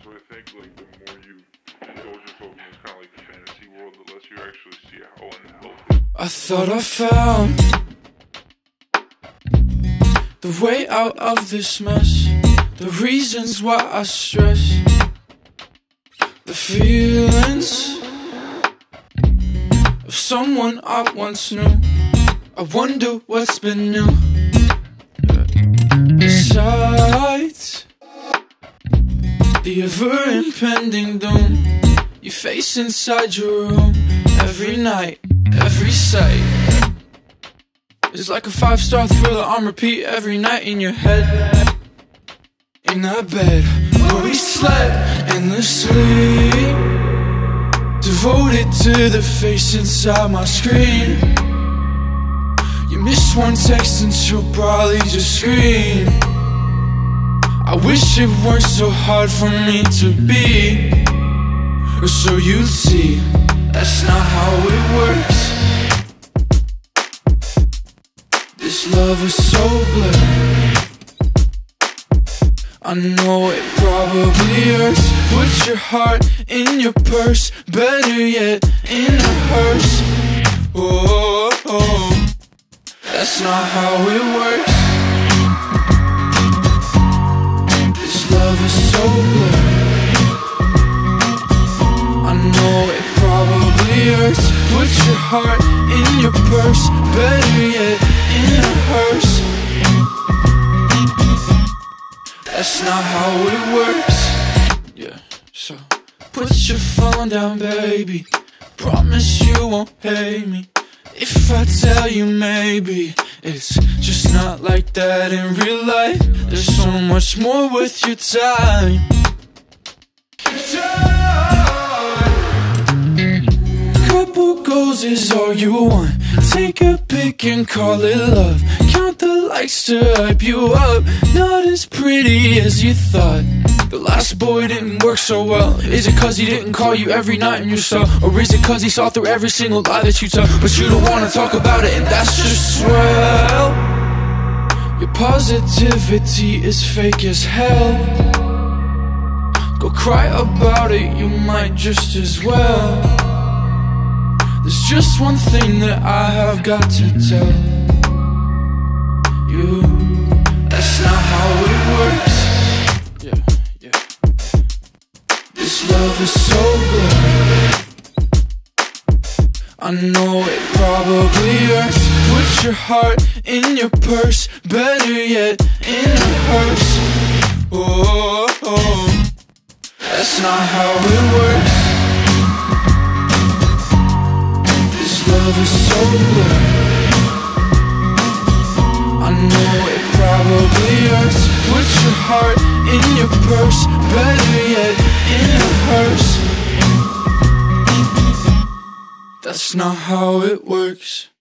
So I think like the more you indulge yourself in this kind of like fantasy world, the less you actually see how unhealthy. I thought I found the way out of this mess, the reasons why I stress, the feelings of someone I once knew. I wonder what's been new. Besides the ever impending doom you face inside your room every night, every sight is like a 5-star thriller on repeat every night in your head. In that bed where we slept endlessly, devoted to the face inside my screen. You miss one text and she'll probably just scream. I wish it weren't so hard for me to be, or so you'd see that's not how it works. This love is so blurred, I know it probably hurts. Put your heart in your purse, better yet in a hearse. Oh, oh, that's not how it works. This love is so blurred, I know it probably hurts. Put your heart in your purse, better yet in a hearse. That's not how it works. Yeah, so put your phone down, baby. Promise you won't hate me if I tell you maybe it's just not like that in real life. There's so much more with your time. Couple goals is all you want. Take a pic and call it love. Count the likes to hype you up. Not as pretty as you thought. The last boy didn't work so well. Is it cause he didn't call you every night in your cell? Or is it cause he saw through every single lie that you tell? But you don't wanna talk about it, and that's just swell. Your positivity is fake as hell. Go cry about it, you might just as well. There's just one thing that I have got to tell you. That's not how it works. Yeah. This love is so blurred, I know it probably hurts. Put your heart in your purse, better yet in a hearse. Oh, oh, that's not how it works. Love is so blurred, I know it probably hurts. Put your heart in your purse, better yet in a hearse. That's not how it works.